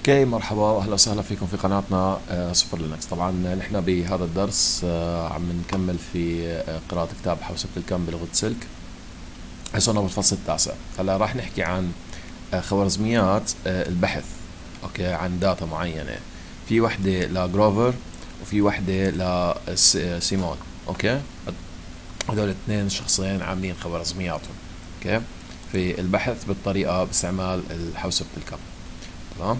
اوكي، مرحبا واهلا وسهلا فيكم في قناتنا سوبر لينكس. طبعا نحن بهذا الدرس عم نكمل في قراءة كتاب حوسبة الكم بلغة سلك. وصلنا بالفصل التاسع. هلا راح نحكي عن خوارزميات البحث، اوكي، عن داتا معينة. في وحدة لجروفر وفي وحدة لسيمون. اوكي، هذول الاثنين شخصين عاملين خوارزمياتهم اوكي في البحث بالطريقة باستعمال حوسبة الكم. تمام.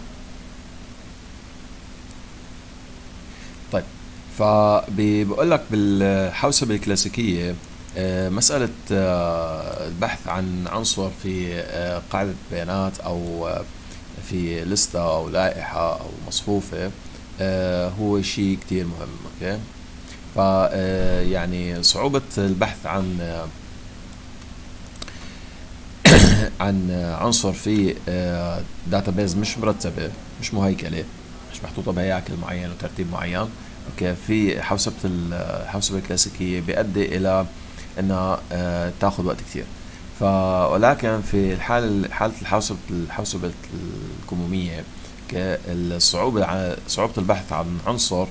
طيب، فبقول لك بالحوسبة الكلاسيكية مسألة البحث عن عنصر في قاعدة بيانات أو في لستة أو لائحة أو مصفوفة هو شيء كتير مهم. أوكي، ف يعني صعوبة البحث عن عن عنصر في داتابيز مش مرتبة، مش مهيكلة، مش محطوطة بهياكل معين وترتيب معين. اوكي، في الحوسبة الكلاسيكية بيؤدي الى انها تاخذ وقت كثير. ولكن في حالة الحوسبة الكمومية، صعوبة البحث عن عنصر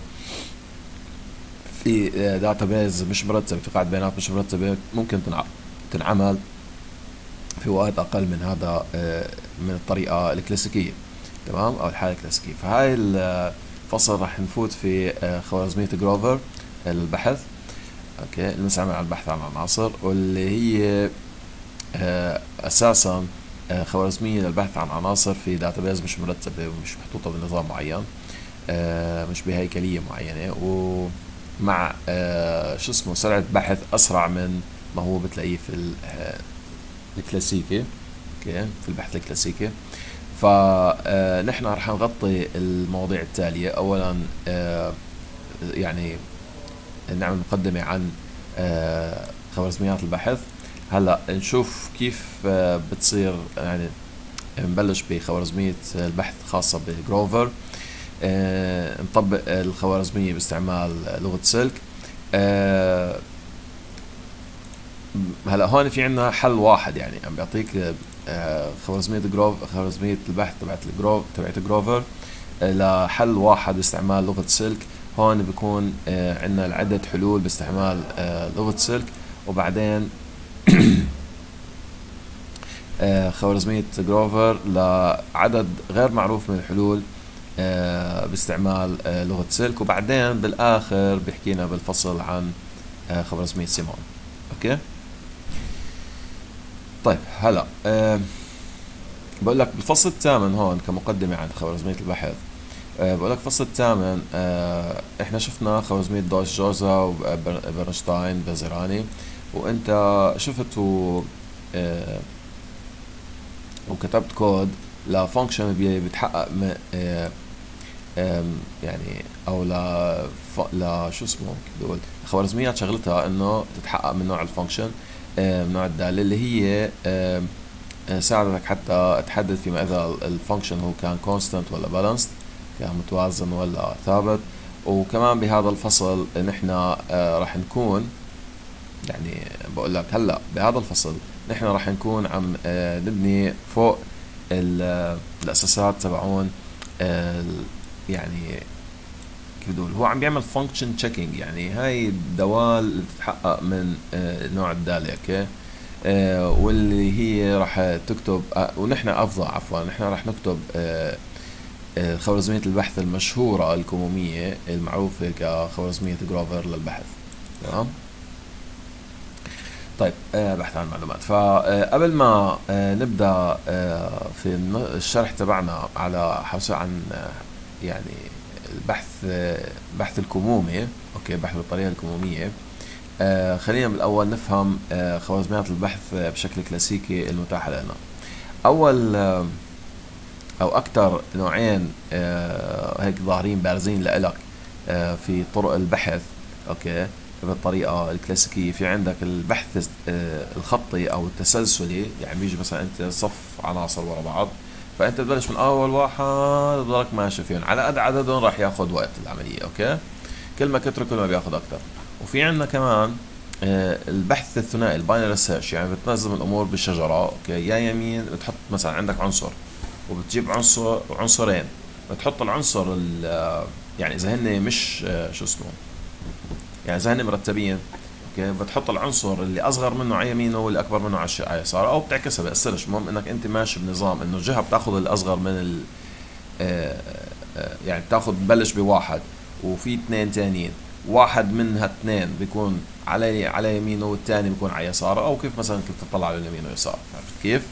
في داتابيز مش مرتبة، في قاعدة بيانات مش مرتبة، ممكن تنعمل في وقت اقل من هذا من الطريقة الكلاسيكية. تمام، او الحالة الكلاسيكية. فهاي الفصل راح نفوت في خوارزمية جروفر للبحث، اوكي، اللي بنستعمل على البحث عن عناصر، واللي هي اساسا خوارزمية للبحث عن عناصر في داتابيز مش مرتبة ومش محطوطة بنظام معين، مش بهيكلية معينة، ومع شو اسمه سرعة بحث اسرع من ما هو بتلاقيه في الكلاسيكي. اوكي، في البحث الكلاسيكي. فنحن رح نغطي المواضيع التالية. اولا يعني نعمل مقدمة عن خوارزميات البحث. هلا نشوف كيف بتصير، يعني نبلش بخوارزمية البحث خاصة بجروفر. نطبق الخوارزمية باستعمال لغة سلك. هلا هون في عنا حل واحد، يعني عم بيعطيك خوارزمية البحث تبعت جروفر لحل واحد باستعمال لغة سلك. هون بيكون عنا عدة حلول باستعمال لغة سلك، وبعدين خوارزمية جروفر لعدد غير معروف من الحلول باستعمال لغة سلك، وبعدين بالآخر بيحكينا بالفصل عن خوارزمية سيمون. اوكي، طيب هلا بقول لك بالفصل الثامن هون كمقدمة عن خوارزمية البحث. بقول لك الفصل الثامن احنا شفنا خوارزمية دوش جوزا وبرنشتاين بازراني، وانت شفت وكتبت كود لفانكشن بيتحقق يعني او شو اسمه كيف بقول، خوارزميات شغلتها انه تتحقق من نوع الفانكشن، من نوع الدالة اللي هي ساعدتك حتى تحدد فيما اذا الفانكشن هو كان كونستانت ولا بالانسد، كان متوازن ولا ثابت. وكمان بهذا الفصل نحن راح نكون، يعني بقول لك هلا بهذا الفصل نحن راح نكون عم نبني فوق الاساسات تبعون يعني كيف بدول. هو عم بيعمل فانكشن تشيكينج، يعني هاي الدوال اللي بتتحقق من نوع الدالة. اوكي، واللي هي راح تكتب ونحن عفوا نحن راح نكتب خوارزمية البحث المشهورة الكمومية المعروفة كخوارزمية جروفر للبحث. تمام. طيب، بحث عن معلومات. فقبل ما نبدأ في الشرح تبعنا على عن يعني بحث الكمومة، اوكي، بحث بالطريقة الكمومية. خلينا بالاول نفهم خوارزميات البحث بشكل كلاسيكي المتاحة لنا. اول او اكثر نوعين هيك ظاهرين بارزين لإلك في طرق البحث، اوكي، بالطريقة الكلاسيكية. في عندك البحث الخطي او التسلسلي، يعني بيجي مثلا انت صف عناصر ورا بعض، فانت تبلش من اول واحد تضلك ماشي فيهم على قد عددهم، راح ياخذ وقت العملية. اوكي، كل ما كتر كل ما بياخذ اكثر. وفي عندنا كمان البحث الثنائي الباينري سيرش، يعني بتنظم الامور بالشجرة. اوكي، يا يمين بتحط مثلا عندك عنصر وبتجيب عنصرين، بتحط العنصر يعني اذا هن مش شو اسمه، يعني اذا هن مرتبين، اوكي، بتحط العنصر اللي اصغر منه على يمينه واللي اكبر منه على يساره، او بتعكسها، بأثرش. المهم انك انت ماشي بنظام انه الجهه بتاخذ الاصغر من يعني بتبلش بواحد وفي اثنين تانيين، واحد من هالاثنين بيكون على يمينه والثاني بيكون على يساره، او كيف مثلا كنت تطلع على اليمين ويسار، عرفت كيف؟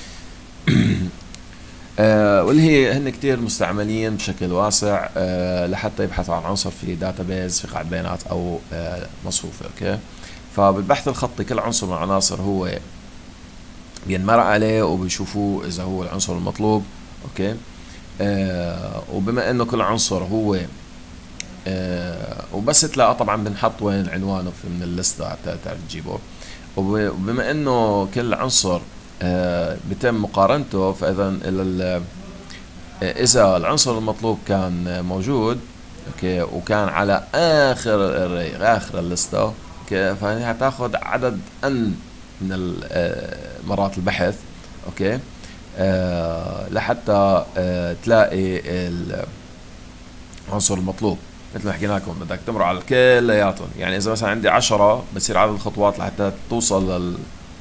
واللي هي هن كتير مستعملين بشكل واسع لحتى يبحثوا عن عنصر في داتابيز، في قاعدة بيانات او مصفوفة. اوكي، فبالبحث الخطي كل عنصر من العناصر هو بينمر عليه وبيشوفوه اذا هو العنصر المطلوب. اوكي، وبما انه كل عنصر هو وبس تلاقى طبعا بنحط وين عنوانه من الليسته حتى تعرف تجيبه. وبما انه كل عنصر بتم مقارنته، فاذا اذا العنصر المطلوب كان موجود، اوكي، وكان على اخر الليسته، اوكي، فهي هتاخذ عدد ان من مرات البحث، اوكي، لحتى تلاقي العنصر المطلوب. مثل ما حكينا لكم بدك تمر على كلياتهم، يعني اذا مثلا عندي 10 بصير عدد الخطوات لحتى توصل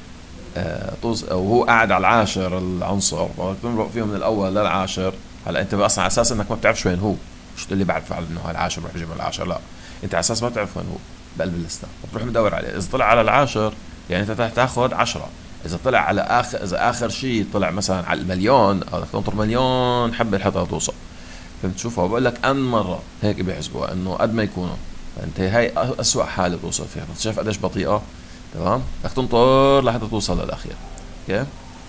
وهو قاعد على العاشر العنصر، بدك تمرق فيه من الاول للعاشر. هلا انت اصلا على اساس انك ما بتعرفش وين هو، مش تقول لي بعرف انه هاي العاشر بروح اجيب العاشر، لا، انت على اساس ما بتعرف وين هو بقلب الليسته، بتروح مدور عليه. اذا طلع على العاشر يعني انت تاخذ 10. اذا طلع على اذا اخر شيء طلع مثلا على المليون، بدك تنطر مليون حبه لحتى توصل. فهمت؟ شوفها بقول لك ان مره هيك بيحسبوها انه قد ما يكونوا، فانت هاي اسوء حاله بتوصل فيها. شايف قديش بطيئه؟ تمام، بدك تنطر لحتى توصل للاخير. اوكي،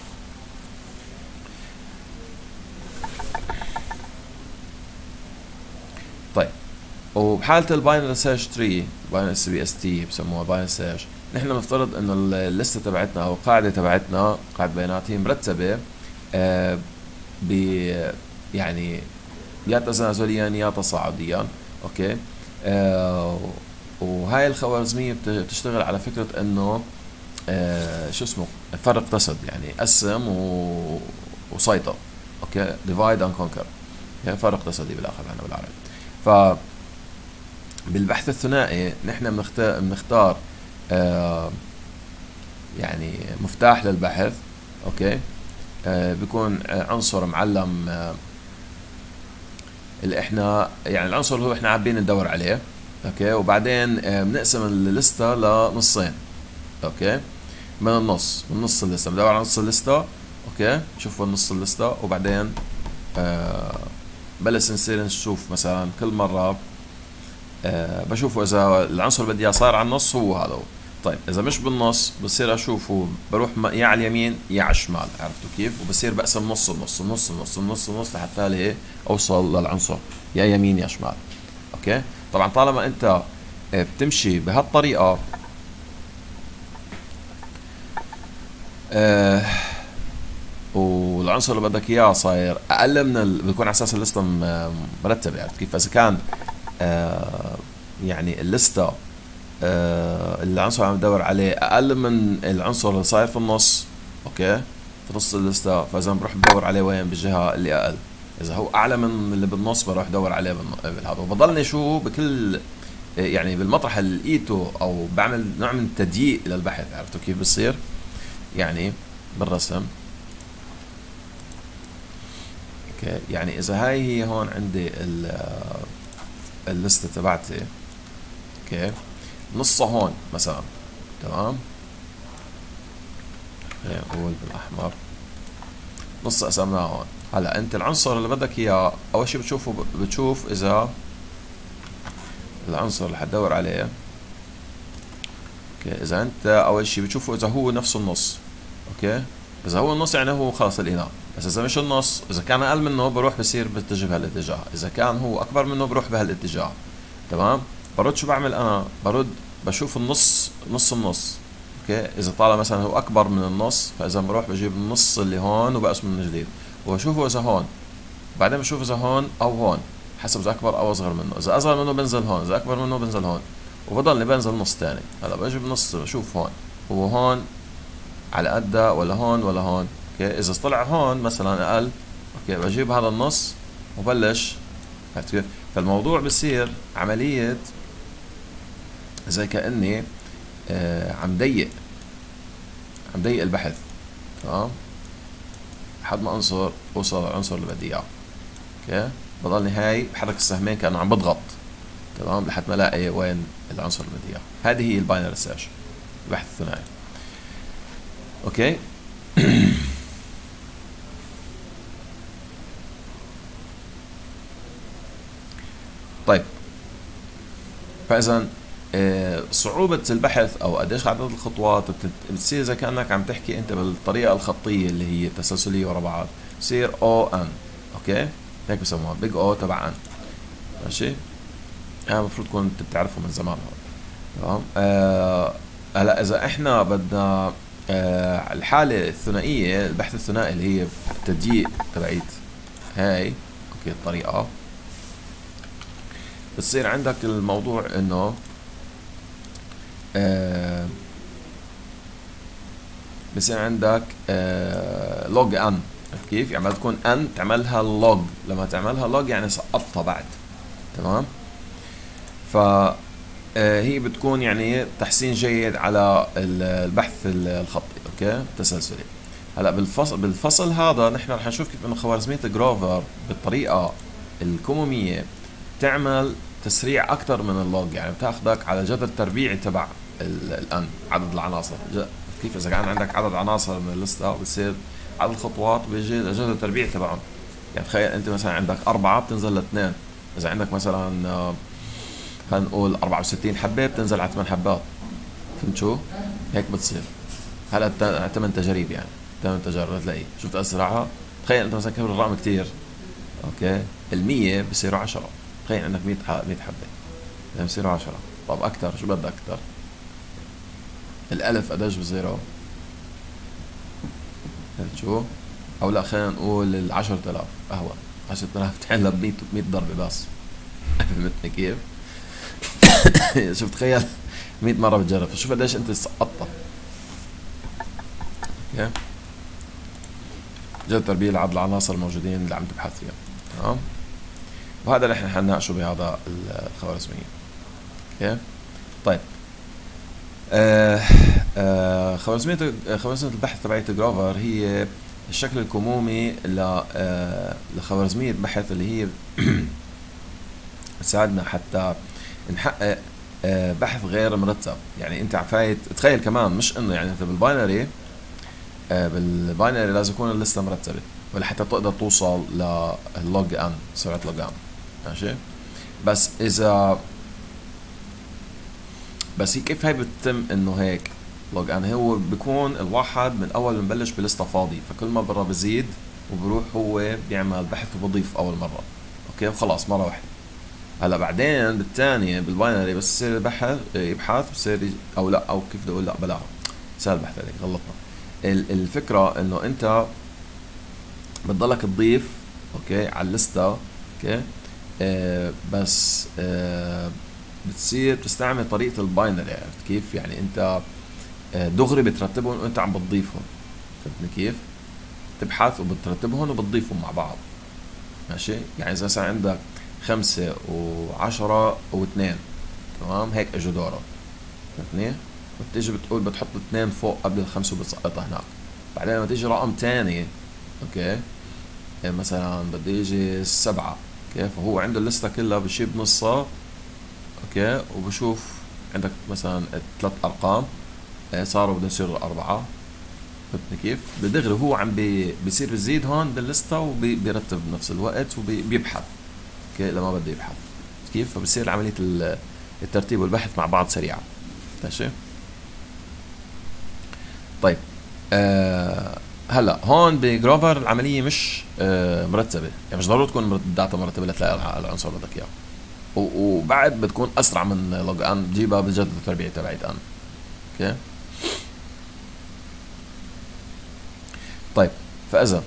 طيب، وبحاله الباينري سيرش تري، باينري سي بي اس تي بسموها باينري سيرش، نحن بنفترض انه الليسته تبعتنا او القاعده تبعتنا، قاعده بيانات، هي مرتبه ب يعني يا تنازليا يا تصاعديا. اوكي، وهاي الخوارزميه بتشتغل على فكره انه شو اسمه، فرق تسد، يعني قسم وسيطر. اوكي، ديفايد اند كونكر، يعني فرق تسدي بالاخر عنا بالعربي. ف بالبحث الثنائي نحن بنختار يعني مفتاح للبحث. اوكي، بيكون عنصر معلم اللي احنا يعني العنصر اللي هو احنا حابين ندور عليه. اوكي، وبعدين بنقسم الليسته لنصين. اوكي، من نص الليسته بدور على نص الليسته. اوكي، شوفوا نص الليسته، وبعدين بلش نصير نشوف مثلا كل مره بشوفه اذا العنصر اللي بدي اياه صار على النص هو هذا هو. طيب اذا مش بالنص بصير اشوفه بروح يا على اليمين يا على الشمال، عرفتوا كيف؟ وبصير بقسم نص لحتى لي اوصل للعنصر يا يمين يا شمال. اوكي، طبعا طالما انت بتمشي بهالطريقه والعنصر اللي بدك اياه صاير اقل من بيكون على اساس الليسته مرتبه، عرفت كيف؟ اذا كان يعني الليسته العنصر اللي عم بدور عليه اقل من العنصر اللي صاير في النص، اوكي، في نص الليسته، فاذا بروح بدور عليه وين؟ بالجهه اللي اقل. اذا هو اعلى من اللي بالنص بروح ادور عليه بالهذا، وبضلني شو بكل يعني بالمطرح اللي لقيته، او بعمل نوع من التضييق للبحث، عرفتوا كيف بصير؟ يعني بالرسم. اوكي، يعني اذا هاي هي هون عندي الليسته تبعتي، اوكي، نصها هون مثلا، تمام، نقول بالاحمر نص قسمناه هون. هلا انت العنصر اللي بدك اياه اول شيء بتشوف اذا العنصر اللي حتدور عليه، اوكي، اذا انت اول شيء بتشوفه اذا هو نفس النص. اوكي، اذا هو النص يعني هو خلص لقيناه. بس اذا مش النص، اذا كان اقل منه بروح بصير بتجه بهالاتجاه، اذا كان هو اكبر منه بروح بهالاتجاه. تمام، برد شو بعمل انا؟ برد بشوف النص النص. اوكي، اذا طالع مثلا هو اكبر من النص، فاذا بروح بجيب النص اللي هون وبقسمه من جديد، وبشوفه اذا هون، بعدين بشوف اذا هون او هون، حسب اذا اكبر او اصغر منه. اذا اصغر منه بنزل هون، اذا اكبر منه بنزل هون، وبضلني بنزل نص تاني. هلا بجيب نص بشوف هون هو هون على قده ولا هون ولا هون. اوكي، اذا طلع هون مثلا اقل، اوكي، بجيب هذا النص وبلش. عرفت كيف؟ فالموضوع بصير عملية زي كأني عم ضيق البحث، تمام، لحد ما اوصل للعنصر اللي بدي اياه. اوكي، بضلني هاي بحرك السهمين كأنه عم بضغط، تمام، لحد ما الاقي وين العنصر اللي بدي اياه. هذه هي الباينري سيرش، البحث الثنائي. اوكي. طيب، فاذا صعوبة البحث او قديش عدد الخطوات بتصير زي كأنك عم تحكي انت بالطريقة الخطية اللي هي التسلسلية ورا بعض، بصير او ان. اوكي، هيك بسموها بيج او تبع ان. ماشي، هذا المفروض تكون انت بتعرفه من زمان هون. تمام. هلا اذا احنا بدنا الحالة الثنائية، البحث الثنائي اللي هي التضييق تبعيت هاي، اوكي، الطريقة بتصير عندك الموضوع انه بصير عندك لوج ان. كيف يعني؟ تكون ان تعملها لوج، لما تعملها لوج يعني سقطتها بعد، تمام. ف هي بتكون يعني تحسين جيد على البحث الخطي، اوكي، التسلسلي. هلا بالفصل هذا نحن رح نشوف كيف انه خوارزمية جروفر بالطريقة الكمومية تعمل تسريع اكثر من اللوج، يعني بتاخذك على جذر تربيعي تبع الان، عدد العناصر. كيف اذا كان عندك عدد عناصر من الليسته بصير عدد الخطوات بيجي لجذر تربيعي تبعهم. يعني تخيل انت مثلا عندك 4 بتنزل ل2، اذا عندك مثلا خلينا نقول 64 حبه بتنزل على 8 حبات. فهمت شو؟ هيك بتصير. هلا 8 تجارب، يعني 8 تجارب تلاقي شو تأثر. تخيل انت مثلا كبر الرقم كتير، اوكي، ال100 بصيروا 10. تخيل عندك 100 حبه بصيروا 10. طب اكثر شو بدك اكثر؟ الالف قديش بصيروا؟ فهمت شو؟ او لا، خلينا نقول ال10000 اهون. 10000 تحلها ب 100 ضربه بس. فهمتني كيف؟ شوف، تخيل 100 مره بتجرب، شوف قديش انت سقطتها. اوكي، جد تربيه لعدد العناصر الموجودين اللي عم تبحث فيها، تمام. وهذا اللي احنا حنناقشه بهذا الخوارزمية. اوكي، طيب. خوارزمية البحث تبعت جروفر هي الشكل الكمومي لخوارزمية بحث اللي هي تساعدنا حتى نحقق بحث غير مرتب. يعني انت عفايت تخيل كمان، مش انه يعني انت بالباينري لازم يكون الليسته مرتبه ولا حتى تقدر توصل للوج ان، سرعه لوج ان. ماشي، بس اذا هي كيف هي بتتم انه هيك لوج ان؟ هو بيكون الواحد من اول ما ببلش بلسته فاضي، فكل مره بزيد وبروح هو بيعمل بحث وبضيف اول مره، اوكي، وخلاص مره واحده. هلا بعدين بالثانيه بالباينري بس يصير يبحث بصير او لا، او كيف بدي اقول، لا بلاها سهل البحث عليك، غلطنا. الفكره انه انت بتضلك تضيف، اوكي، على الليسته، اوكي، بس بتصير تستعمل طريقه الباينري. عرفت كيف؟ يعني انت دغري بترتبهم وانت عم بتضيفهم. فهمتني كيف؟ تبحث وبترتبهم وبتضيفهم مع بعض. ماشي، يعني اذا مثلا عندك 5 و10 و2، تمام، هيك اجوا دورة. فهمتني؟ بتيجي بتقول بتحط 2 فوق قبل ال5 وبتسقطها هناك. بعدين لما تيجي رقم تاني، اوكي، يعني مثلا بدي يجي 7، اوكي، فهو عنده الليسته كلها بشيل بنصها، اوكي، وبشوف عندك مثلا 3 ارقام صاروا بدهم يصيروا 4. فهمتني كيف؟ بدغري هو عم بيصير بيزيد هون بالليسته وبيرتب بنفس الوقت وبيبحث، اوكي، لما بده يبحث. كيف؟ فبصير عمليه الترتيب والبحث مع بعض سريعه. ماشي، طيب. هلا هون بجروفر العمليه مش مرتبه، يعني مش ضروري تكون الداتا مرتبه لتلاقي العنصر اللي بدك اياه، وبعد بتكون اسرع من لوج ان، بتجيبها بالجدول التربيعي تبعت ان. اوكي، طيب. فاذا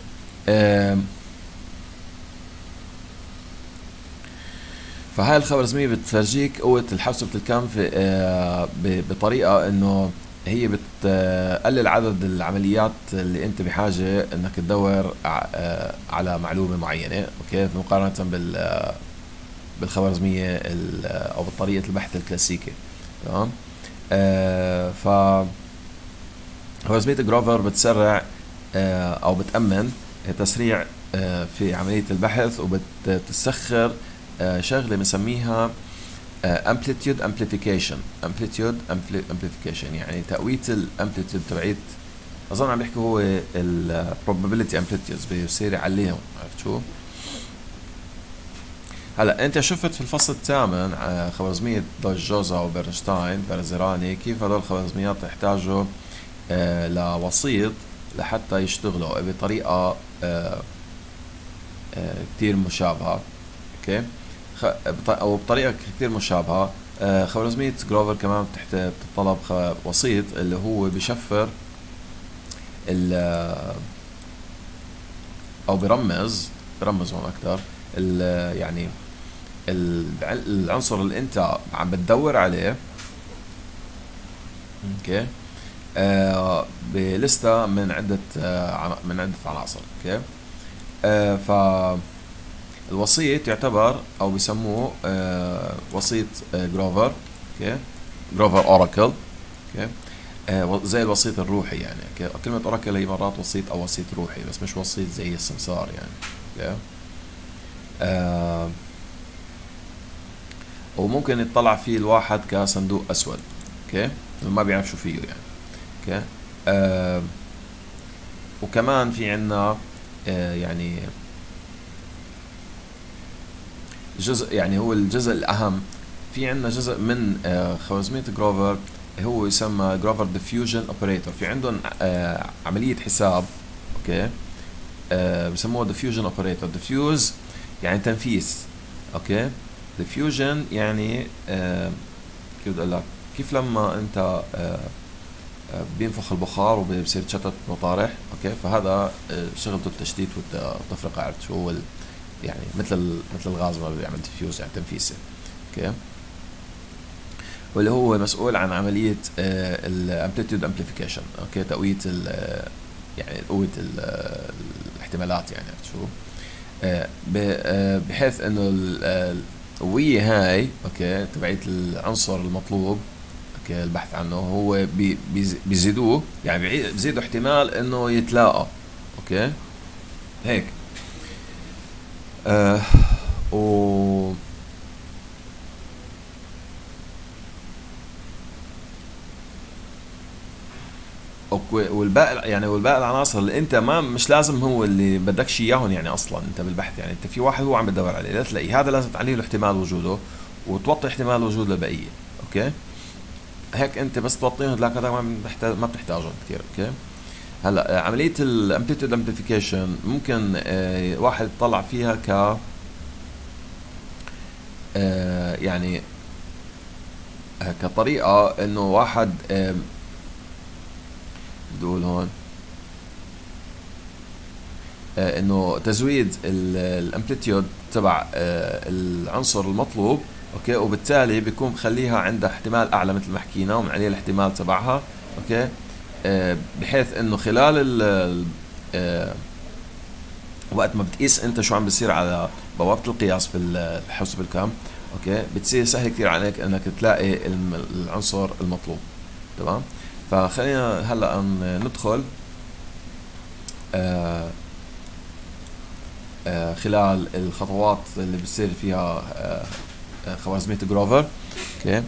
فهاي الخوارزمية بتفرجيك قوة الحوسبة الكم في بطريقة انه هي بتقلل عدد العمليات اللي انت بحاجة انك تدور على معلومة معينة، اوكي، مقارنة بالخوارزمية او بطريقة البحث الكلاسيكي. تمام. ف خوارزمية جروفر بتسرع او بتأمن تسريع في عملية البحث، وبتسخر شغلة بنسميها amplitude amplification. يعني تقويت الامبليتيود تبعيت، اظن عم بيحكي هو ال probability amplitudes، بيصير يعليهم. عرفت شو؟ هلا انت شفت في الفصل الثامن خوارزمية دويش-جوزا وبرنشتاين فيرزيراني كيف هدول الخوارزميات يحتاجوا لوسيط لحتى يشتغلوا بطريقة كتير مشابهة، اوكي، او بطريقة كتير مشابهة. خوارزمية جروفر كمان بتتطلب وسيط اللي هو بيشفر او برمز هون اكثر يعني العنصر اللي انت عم بتدور عليه، اوكي، بلستة من عدة عناصر، اوكي. ف الوسيط يعتبر او بيسموه وسيط جروفر، اوكي، جروفر اوراكل، اوكي، زي الوسيط الروحي يعني، اوكي. كلمة اوراكل هي مرات وسيط او وسيط روحي، بس مش وسيط زي السمسار يعني، اوكي. وممكن يطلع فيه الواحد كصندوق اسود، اوكي، ما بيعرف شو فيه يعني، اوكي. وكمان في عنا يعني جزء، يعني هو الجزء الأهم في عندنا جزء من خوارزمية جروفر هو يسمى جروفر ديفيوجن اوبريتور. في عندهم عملية حساب، اوكي، بسموه ديفيوجن اوبريتور. ديفيوز يعني تنفيذ، اوكي. ديفيوجن يعني كيف بدي اقول لك، كيف لما انت بينفخ البخار وبصير تشتت مطارح، اوكي، فهذا شغلته التشتيت والتفرقة. عرفت شو هو يعني مثل الغاز ما بيعمل ديفيوز، يعني تنفيذه، اوكي. واللي هو مسؤول عن عملية الامبليتيود امبليفيكيشن، اوكي، تقوية يعني قوة الاحتمالات يعني. عرفت شو؟ بحيث انه القوية هاي، اوكي، تبعية العنصر المطلوب، اوكي، البحث عنه، هو بيزيدوه، يعني بيزيدوا احتمال انه يتلاقى، اوكي، هيك. و والباقي يعني والباقي العناصر اللي انت ما مش لازم هو اللي بدكش اياهم يعني اصلا انت بالبحث، يعني انت في واحد هو عم بتدور عليه لا تلاقيه، هذا لازم تعلي له احتمال وجوده وتوطي احتمال وجود البقيه، اوكي. هيك انت بس توطيهم، هذاك ما بتحتاجهم كثير، اوكي. هلا عمليه الامبليتيود امبليفيكيشن ممكن واحد يطلع فيها ك يعني كطريقة انه واحد بدي اقول هون انه تزويد الامبليتيود تبع العنصر المطلوب، اوكي، وبالتالي بيكون مخليها عندها احتمال اعلى مثل ما حكينا ومن عليه الاحتمال تبعها، اوكي. بحيث انه خلال وقت ما بتقيس انت شو عم بيصير على بوابة القياس في الحوسبة الكم، اوكي، بتصير سهل كثير عليك انك تلاقي العنصر المطلوب. تمام. فخلينا هلا ندخل خلال الخطوات اللي بتصير فيها خوارزمية جروفر، اوكي،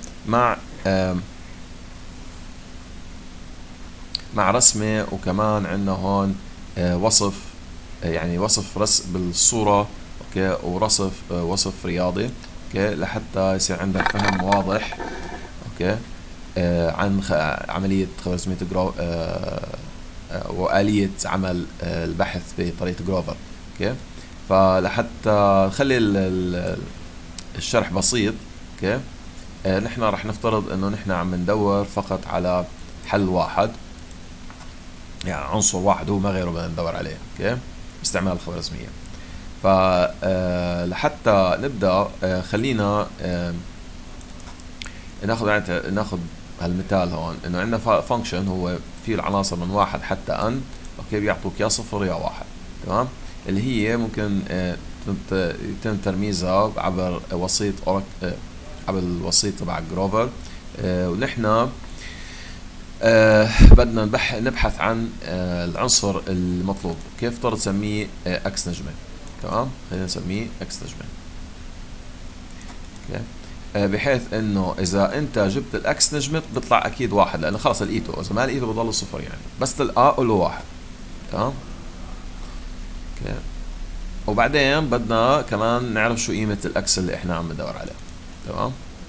مع رسمة، وكمان عندنا هون وصف، يعني وصف بالصورة، اوكي، وصف رياضي، اوكي، لحتى يصير عندك فهم واضح، اوكي، عن عملية خوارزمية وآلية عمل البحث بطريقة جروفر، اوكي. فلحتى نخلي الشرح بسيط، اوكي، نحن رح نفترض انه نحن عم ندور فقط على حل واحد، يعني عنصر واحد هو ما غيره بدنا ندور عليه، اوكي، باستعمال الخوارزمية. فلحتى نبدأ خلينا ناخذ هالمثال هون انه عندنا فانكشن هو فيه العناصر من 1 حتى n، اوكي، بيعطوك يا 0 يا 1. تمام، اللي هي ممكن يتم ترميزها عبر وسيط عبر الوسيط تبع جروفر. ونحن بدنا نبحث عن العنصر المطلوب. كيف افترض نسميه اكس نجمة. تمام، خلينا نسميه اكس نجمة. اوكي، بحيث انه اذا انت جبت الاكس نجمة بيطلع اكيد 1، لانه خلص لقيته، اذا ما لقيته بضل 0 يعني، بس تلقاه قول له 1. تمام. اوكي، وبعدين بدنا كمان نعرف شو قيمة الاكس اللي احنا عم ندور عليه. تمام،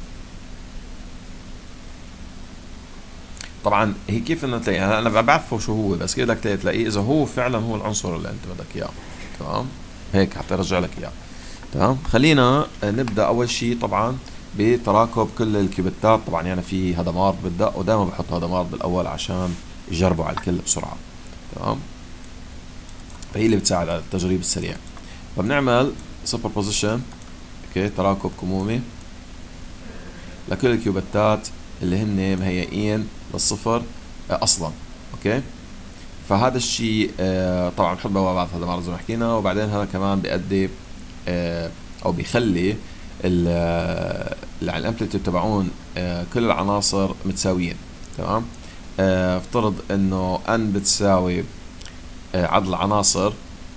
طبعا هي كيف بدنا تلاقيه، انا بعرفه شو هو، بس كيف بدك تلاقيه اذا هو فعلا هو العنصر اللي انت بدك اياه. تمام، هيك حتى ارجع لك اياه. تمام، خلينا نبدا اول شيء طبعا بتراكب كل الكيوبيتات. طبعا يعني في هدمار بالدق، ودائما بحط هدمار بالاول عشان يجربوا على الكل بسرعه. تمام، فهي اللي بتساعد على التجريب السريع. فبنعمل سوبر بوزيشن، اوكي، تراكب كمومي لكل الكيوبيتات اللي هن مهيئين للصفر اصلا. اوكي، فهذا الشيء طبعا بنحط بعض هذا زي ما حكينا، وبعدين هذا كمان بيؤدي او بيخلي الامبليتيود تبعون كل العناصر متساويين. تمام، افترض انه n بتساوي عدد العناصر.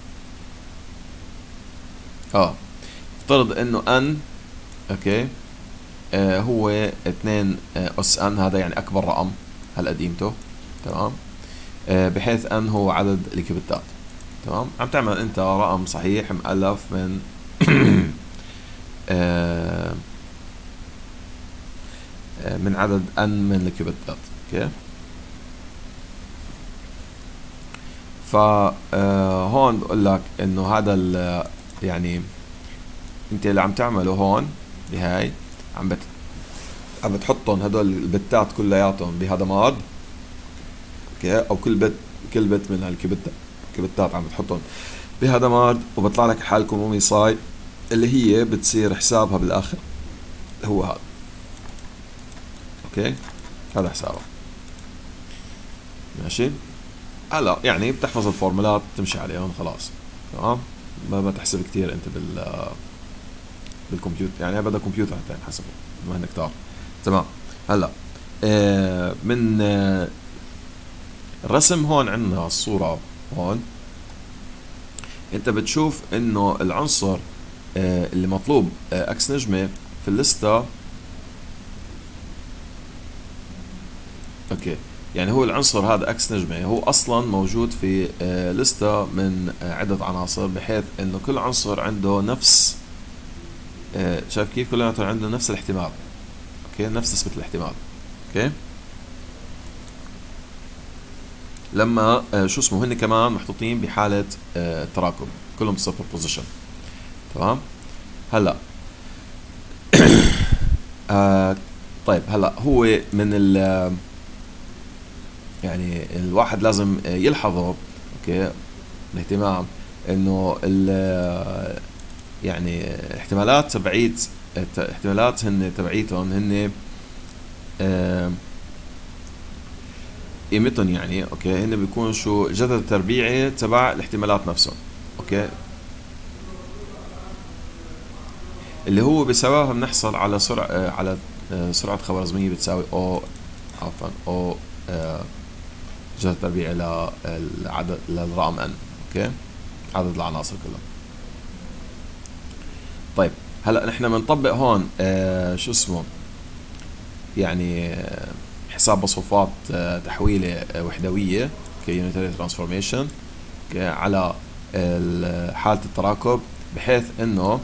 افترض انه n، اوكي، هو 2 اس n، هذا يعني اكبر رقم هلا قديمته. تمام، بحيث n هو عدد الكيوبيتات. تمام، عم تعمل انت رقم صحيح مؤلف من من عدد n من الكيوبيتات. اوكي، فهون بقول لك انه هذا يعني انت اللي عم تعمله هون بهاي عم بتحطهم هدول البتات كلياتهم بهذا ماد. اوكي، او كل بت من هالكيوبيتات عم بتحطهم بهذا ماد، وبطلع لك حال كمومي صاي اللي هي بتصير حسابها بالاخر هو هذا. اوكي، هذا حسابها. ماشي، هلا يعني بتحفظ الفورمولات تمشي عليهم خلاص. تمام، ما تحسب كثير انت بالكمبيوتر، يعني بدها كمبيوتر حتى ينحسبوا ما هن كتار. تمام، هلا من الرسم هون عندنا الصورة هون. انت بتشوف انه العنصر اللي مطلوب اكس نجمة في الليستة. اوكي، يعني هو العنصر هذا اكس نجمة هو اصلا موجود في لستة من عدة عناصر، بحيث انه كل عنصر عنده نفس شايف كيف كل عنصر عنده نفس الاحتمال. اوكي، نفس نسبة الاحتمال. اوكي، لما شو اسمه هن كمان محطوطين بحالة تراكم كلهم سوبر بوزيشن. تمام، هلا طيب هلا هو من يعني الواحد لازم يلحظه، اوكي، باهتمام، انه يعني احتمالات هن تبعيتهم هن قيمتهم يعني. اوكي، هن بيكون شو الجذر التربيعي تبع الاحتمالات نفسهم. اوكي، اللي هو بسببها بنحصل على سرعة خوارزمية بتساوي او جذر تربيعي للرقم n. اوكي، عدد العناصر كلها. طيب هلا نحن بنطبق هون شو اسمه يعني حساب مصفوفات تحويلة وحدوية كيونيتري ترانسفورميشن على حالة التراكب، بحيث انه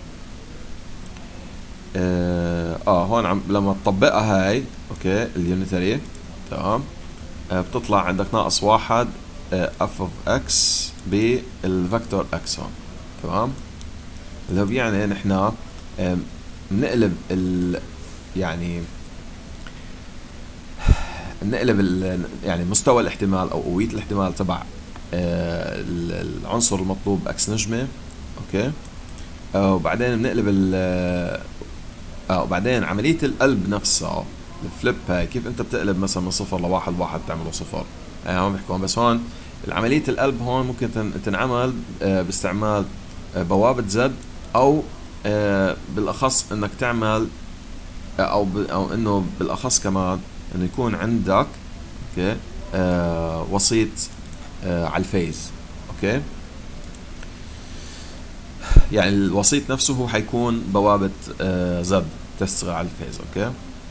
هون لما تطبقها هاي، اوكي، اليونيتري، تمام، بتطلع عندك ناقص 1 اف اوف اكس بالفكتور اكس هون. تمام، اللي هو يعني نحن بنقلب يعني يعني مستوى الاحتمال او قوية الاحتمال تبع العنصر المطلوب اكس نجمة. اوكي، وبعدين بنقلب وبعدين عملية القلب نفسها الفليب هاي كيف انت بتقلب مثلا من صفر لواحد، واحد بتعمله صفر. هاي هون بحكي، بس هون عملية القلب هون ممكن تنعمل باستعمال بوابة زد، او بالاخص انك تعمل او انه بالاخص كمان انه يكون عندك اوكي وسيط على الفيز. اوكي، يعني الوسيط نفسه هو حيكون بوابة زد تشتغل على الفيز. اوكي،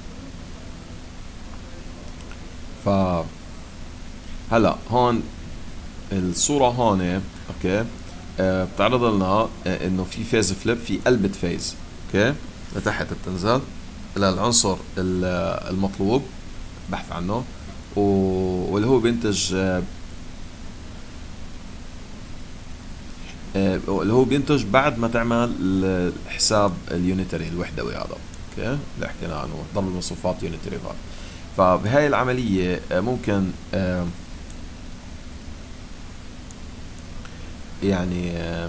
ف هلا هون الصورة هون اوكي بتعرض لنا انه في فيز فليب، في قلبة فيز. اوكي، لتحت بتنزل للعنصر المطلوب بحث عنه، واللي هو بينتج اللي هو بينتج بعد ما تعمل حساب اليونيتري الوحدوي هذا. اوكي، اللي حكينا عنه ضرب المصفوفات يونيتري هذا. فبهاي العملية ممكن يعني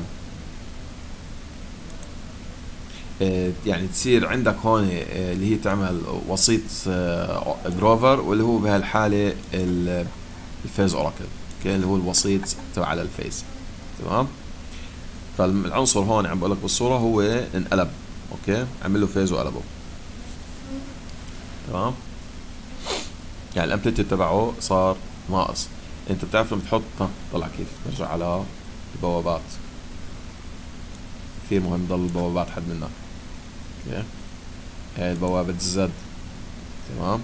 يعني تصير عندك هون اللي هي تعمل وسيط جروفر، واللي هو بهالحالة الفيز اوراكل. اوكي، اللي هو الوسيط تبع على الفيز. تمام، فالعنصر هون عم بقول لك بالصورة هو انقلب. اوكي، عمل له فيز وقلبه. تمام، يعني الامبليتيود تبعه صار ناقص. انت بتعرف لما تحط، طلع كيف نرجع على البوابات، كثير مهم ضل البوابات حد منها. اوكي، هاي بوابة الزد. تمام،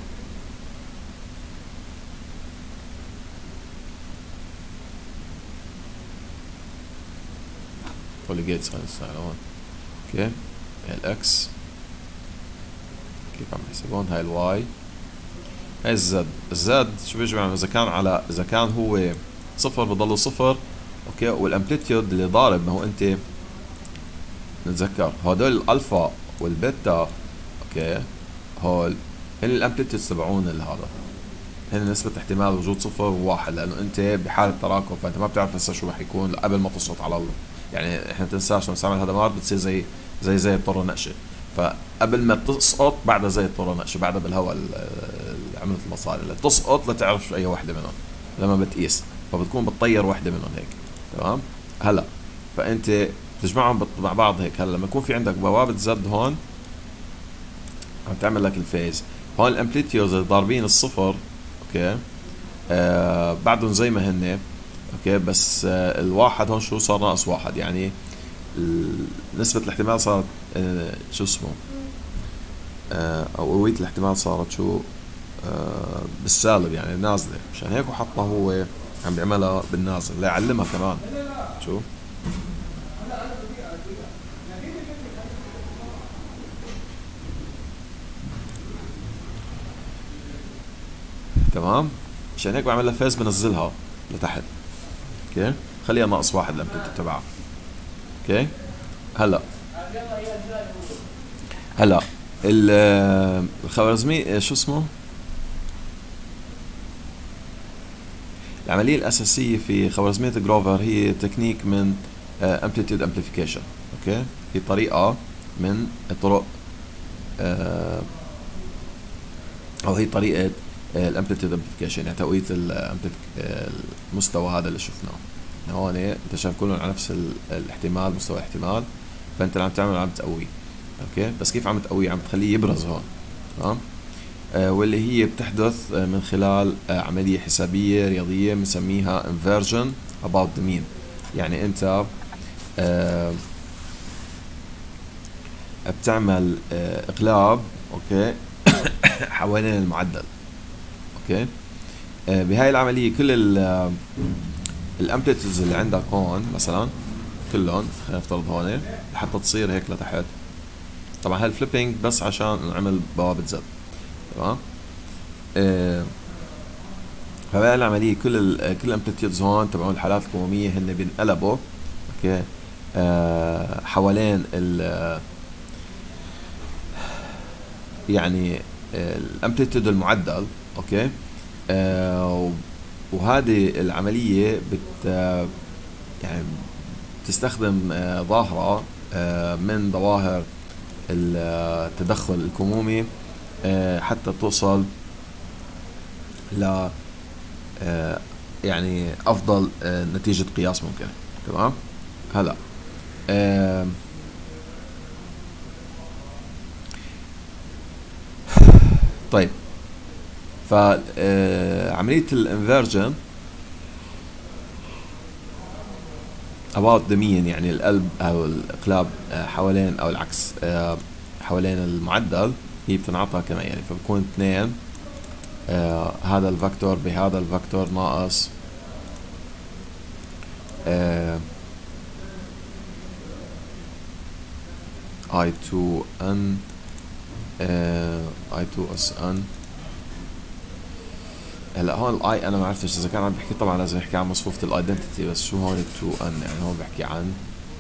كولي جيتس خلينا نستعمل هون. اوكي، هاي الاكس كيف عم يحسبون، هاي الواي، هاي الزد. الزد شو بيجي بيعمل؟ اذا كان هو صفر بضله صفر. اوكي، والامبليتيود اللي ضارب، ما هو انت نتذكر هدول الالفا والبيتا. اوكي، هول هن الامبليتيودز تبعون هذا، هن نسبة احتمال وجود صفر وواحد، لانه انت بحالة تراكم، فانت ما بتعرف لسه شو رح يكون قبل ما تسقط على الله. يعني احنا تنساش لما نستعمل هدمات بتصير زي الطر النقشة، فقبل ما تسقط بعدها زي الطر النقشة، بعدها بالهواء عملت المصاري لتسقط لتعرف شو اي وحدة منهم لما بتقيس، فبتكون بتطير وحدة منهم هيك. تمام، هلا فانت تجمعهم مع بعض هيك. هلا لما يكون في عندك بوابة زد هون عم تعمل لك الفيز، هون الامبليتيوز ضاربين الصفر. اوكي، بعدهم زي ما هن. اوكي، بس الواحد هون شو صار؟ ناقص واحد، يعني نسبة الاحتمال صارت شو اسمه او قوية الاحتمال صارت شو بالسالب، يعني نازلة. مشان هيك وحطها هو عم بيعملها بالنازل ليعلمها كمان. شو تمام، عشان هيك بعمل لها فيز بنزلها لتحت. اوكي، خليها ناقص واحد الامبليتيود تبعها. اوكي، هلا هلا الخوارزمي شو اسمه، العملية الأساسية في خوارزمية جروفر هي تكنيك من amplitude amplification. اوكي، هي طريقة من الطرق او هي طريقة الامبليتيود امبليفيكيشن، يعني تقوية المستوى هذا اللي شفناه هون. انت شايف كلهم على نفس الاحتمال، مستوى احتمال، فانت اللي عم تعمل عم تقويه. اوكي، بس كيف عم تقويه؟ عم تخليه يبرز هون. تمام، واللي هي بتحدث من خلال عملية حسابية رياضية بنسميها inversion about the mean. يعني انت بتعمل اقلاب اوكي حوالين المعدل. اوكي، بهاي العملية كل الامبليتيودز اللي عندك هون مثلا كلهم، خلينا نفترض هون لحتى تصير هيك لتحت. طبعا هالفليبينج بس عشان نعمل بوابة زد. تمام، فبهاي العملية كل الامبليتيودز هون تبعون الحالات الكمومية هن بينقلبوا اوكي حوالين يعني الامبليتيود المعدل. اوكي، وهذه العملية يعني بتستخدم ظاهرة من ظواهر التدخل الكمومي حتى توصل ل يعني افضل نتيجة قياس ممكنة. تمام. هلا طيب، فعملية الانفيرجن about the mean، يعني القلب او الاقلاب حوالين او العكس حوالين المعدل، هي بتنعطى كما يعني، فبكون 2 هذا الفاكتور بهذا الفاكتور ناقص I2N I2SN. هلا هون الاي انا ما عرفتش اذا كان عم بحكي، طبعا لازم يحكي عن مصفوفة الايدنتيتي، بس شو هون 2N؟ يعني هون بحكي عن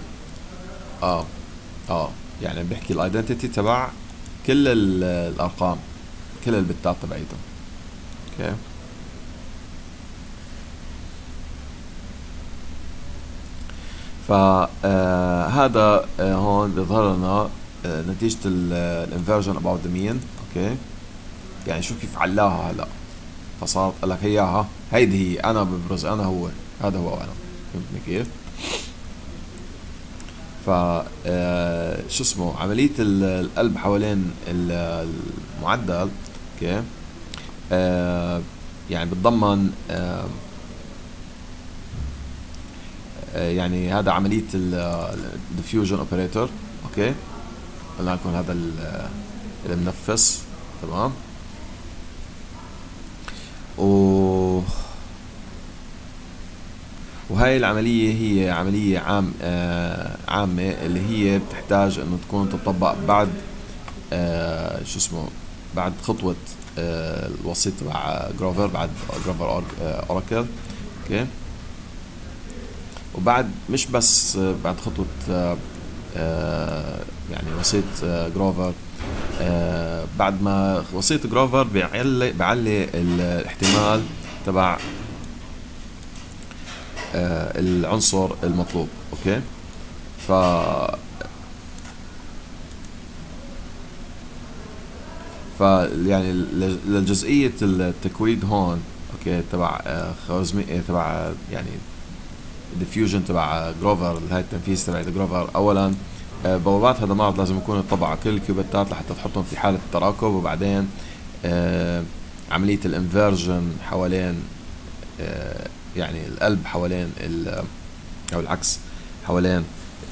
يعني بحكي الايدنتيتي تبع كل الارقام، كل البتات تبعيتهم. اوكي. فهذا هون بيظهر لنا نتيجة الانفيرجن about the mean. اوكي، يعني شوف كيف علاها هلا، فصارت قال لك هياها، هيدي هي، انا ببرز، انا هو، هذا هو انا. فهمتني كيف؟ ف شو اسمه، عملية القلب حوالين المعدل. اوكي. يعني بتضمن يعني هذا عملية الديفيوجن اوبريتور. اوكي، قلنا لكم هذا المنفس. تمام. وهاي العملية هي عملية عامة اللي هي بتحتاج انه تكون تطبق بعد شو اسمه، بعد خطوة الوسيط تبع جروفر، بعد جروفر اوراكل. اوكي. وبعد مش بس بعد خطوة يعني وسيط جروفر، بعد ما وسيط جروفر بيعلي الاحتمال تبع العنصر المطلوب. اوكي. يعني لجزئية التكويد هون، اوكي، تبع خوارزمي، تبع يعني الديفيوجن تبع جروفر، هاي التنفيذ تبع جروفر. اولا بوابات هذا المعرض لازم يكون يطبق على كل الكيوبيتات لحتى تحطهم في حالة التراكب، وبعدين عملية الانفيرجن حوالين يعني القلب حوالين او العكس حوالين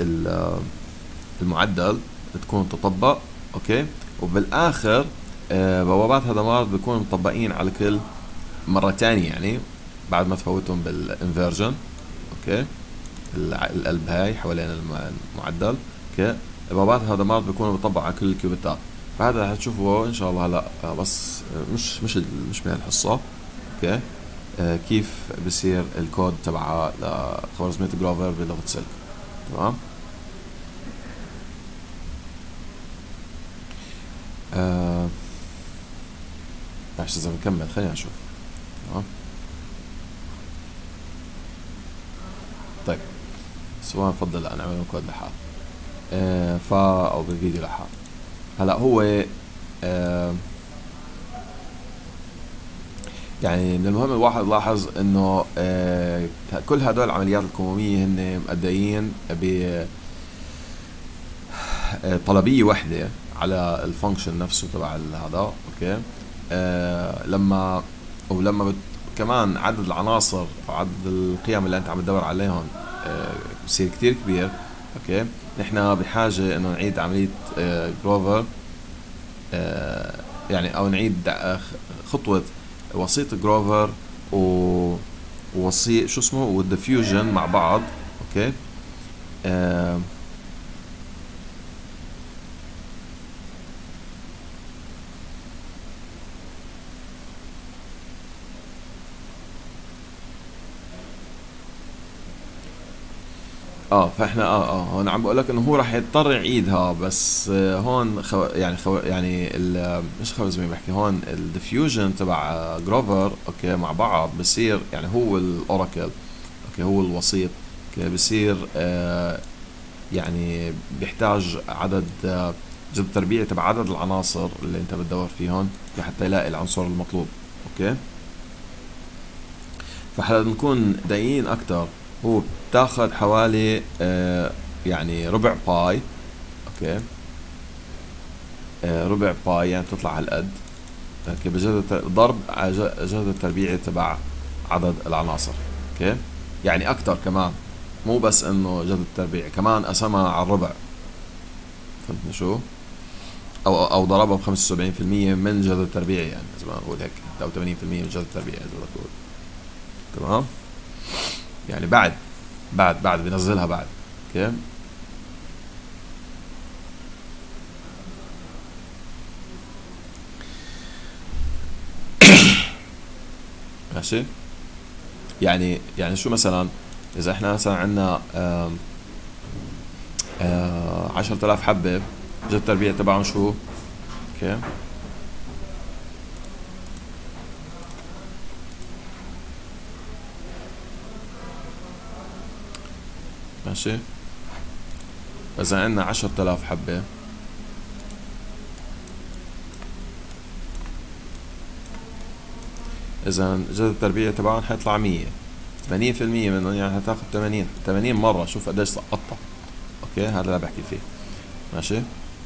المعدل تكون تطبق. اوكي. وبالاخر بوابات هذا المعرض بيكونوا مطبقين على كل مرة تانية، يعني بعد ما تفوتهم بالانفيرجن. اوكي. القلب هاي حوالين المعدل. اوكي. بوابات هذا المعرض بيكونوا بيطبق على كل الكيوبيتات. فهذا هتشوفه ان شاء الله هلا، بس مش بهالحصة. اوكي. كيف بصير الكود تبع خوارزمية جروفر بلغة سلك. تمام. عشان إذا بنكمل خلينا نشوف. تمام. طيب، سواء نفضل أن نعمل كود لحال أو بالفيديو لحال. هلا هو يعني من المهم الواحد يلاحظ انه كل هدول العمليات الكمومية هن مؤديين بطلبية وحدة على الفانكشن نفسه تبع هذا. اوكي. لما كمان عدد العناصر او عدد القيم اللي انت عم تدور عليهم بصير كتير كبير. اوكي. نحن بحاجة انه نعيد عملية جروفر، يعني او نعيد خطوة وسيط جروفر ووسيط شو اسمه والديفيوجن مع بعض. اوكي. فاحنا هون عم بقول لك انه هو راح يضطر يعيدها، بس هون يعني مش خوارزمي، بحكي هون الديفيوجن تبع جروفر. اوكي. مع بعض بصير يعني هو الاوراكل. اوكي. هو الوسيط. اوكي. بصير يعني بيحتاج عدد جذر التربيعي تبع عدد العناصر اللي انت بتدور فيهم لحتى يلاقي العنصر المطلوب. اوكي، فحتى نكون دقيقين اكتر، هو بتاخد حوالي يعني ربع باي. اوكي، ربع باي يعني بتطلع هالقد. اوكي، ضرب على جذر التربيعي تبع عدد العناصر. اوكي، يعني اكتر كمان، مو بس انه جذر التربيعي، كمان قسمها على الربع. فهمتني شو؟ او ضربها ب 75% من جذر التربيعي، يعني زي ما نقول هيك، او 80% من جذر التربيعي زي ما تقول. تمام، يعني بعد بنزلها بعد. اوكي، ماشي. يعني شو مثلا، اذا احنا مثلا عندنا 10,000 حبة، جذر التربيع تبعهم شو؟ اوكي، ماشي. اذا عندنا 10,000 حبة، اذا جذر التربيع تبعهم حيطلع 100. 80% منهم يعني هتاخد 80 مرة. شوف قديش سقطتها. اوكي، هذا اللي بحكي فيه. ماشي.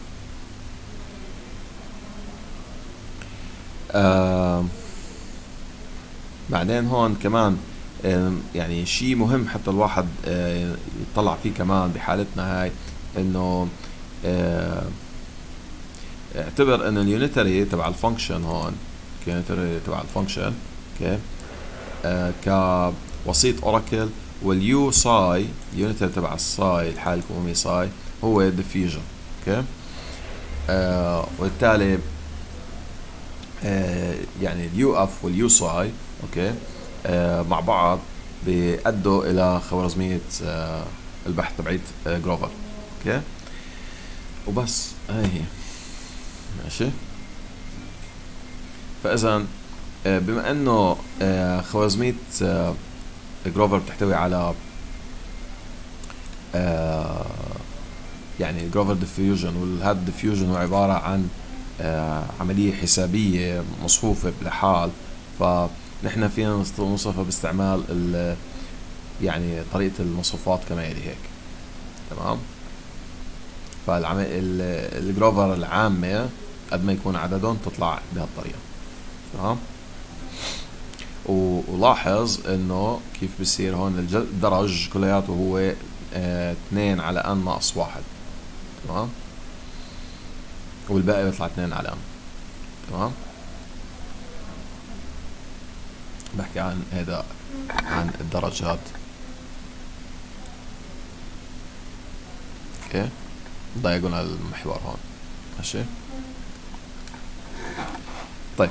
بعدين هون كمان يعني شيء مهم حتى الواحد يطلع فيه كمان بحالتنا هاي، انه اعتبر ان اليونيتري تبع الفانكشن هون، اليونيتري تبع الفانكشن اوكي كوسيط اوراكل، واليو ساي اليونيتري تبع الساي الحالة الكمومية ساي هو ديفيوجن. اوكي، وبالتالي يعني اليو اف واليو ساي اوكي مع بعض بيأدوا الى خوارزمية البحث تبعيت جروفر. اوكي، وبس هاي هي. ماشي. فاذا بما انه خوارزمية جروفر بتحتوي على يعني جروفر ديفيوجن، وهذا الديفيوجن هو عبارة عن عملية حسابية مصفوفة بحال، فنحن فينا نوصفها باستعمال يعني طريقة المصفوفات كما يلي هيك. تمام. الجروفر العامة قد ما يكون عددهم تطلع بهالطريقة. تمام. ولاحظ انه كيف بصير هون الدرج كلياته هو 2 على n ناقص 1. تمام، والباقي بيطلع 2 على n. تمام، بحكي عن هذا، عن الدرجات. اوكي، دايجونال المحور هون. ماشي. طيب،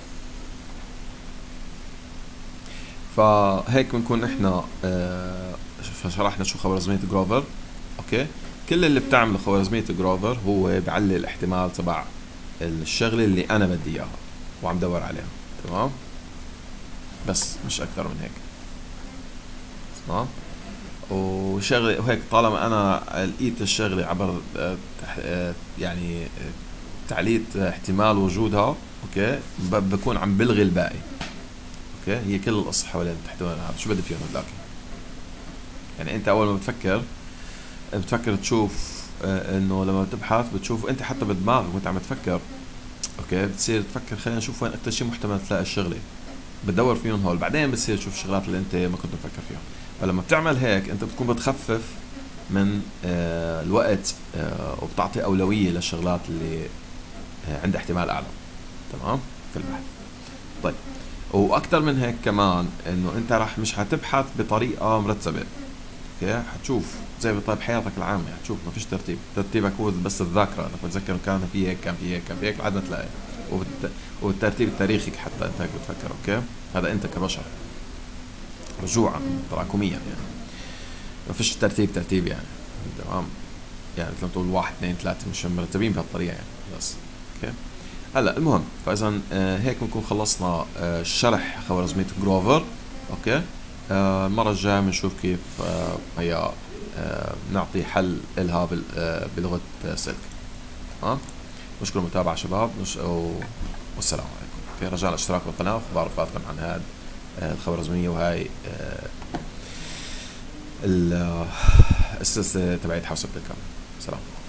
فهيك بنكون احنا شرحنا شو خوارزمية جروفر. اوكي، كل اللي بتعمله خوارزمية جروفر هو بعلي الاحتمال تبع الشغلة اللي انا بدي اياها وعم دور عليها. تمام، بس مش اكثر من هيك. تمام، وشغله وهيك طالما انا لقيت الشغله عبر يعني تعليت احتمال وجودها اوكي بكون عم بلغي الباقي. اوكي، هي كل القصه حوالين تحتوي هذا. شو بدي فيهم هذاك؟ يعني انت اول ما بتفكر تشوف انه لما بتبحث بتشوف انت حتى بدماغك وانت عم تفكر اوكي بتصير تفكر خلينا نشوف وين اكثر شيء محتمل تلاقي الشغله، بتدور فيهم هول، بعدين بتصير تشوف الشغلات اللي انت ما كنت مفكر فيها. فلما بتعمل هيك انت بتكون بتخفف من الوقت وبتعطي اولويه للشغلات اللي عندها احتمال اعلى. تمام، في البحث. طيب، واكثر من هيك كمان انه انت راح مش حتبحث بطريقه مرتبه. اوكي، حتشوف زي بطيب حياتك العامه، حتشوف ما فيش ترتيب، ترتيبك هو بس الذاكره، انك بتذكر كان في هيك كان في هيك كان في هيك لحد ما تلاقي. والترتيب التاريخي حتى انت هيك بتفكر. اوكي، هذا انت كبشر رجوعا تراكميا، يعني ما فيش ترتيب يعني. تمام، يعني مثل ما تقول 1 2 3 مش مرتبين بهالطريقه يعني. بس اوكي، هلا المهم، فاذا هيك بنكون خلصنا شرح خوارزمية جروفر. اوكي، المره الجايه بنشوف كيف هي نعطي حل لها بلغه سلك. نشكر المتابعة شباب، والسلام عليكم. اوكي، رجاء الاشتراك بالقناة واخبار فاتكم عن هذا الخوارزمية، وهاي السلسلة تبعت حوسبة الكامل. سلام.